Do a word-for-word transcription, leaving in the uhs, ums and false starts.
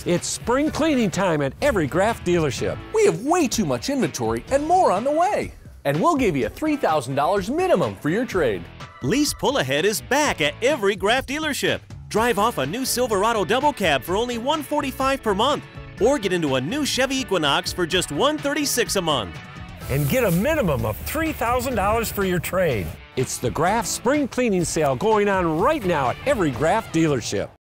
It's spring cleaning time at every Graf dealership. We have way too much inventory and more on the way. And we'll give you three thousand dollars minimum for your trade. Lease Pull Ahead is back at every Graf dealership. Drive off a new Silverado double cab for only one hundred forty-five dollars per month, or get into a new Chevy Equinox for just one hundred thirty-six dollars a month. And get a minimum of three thousand dollars for your trade. It's the Graf Spring Cleaning Sale going on right now at every Graf dealership.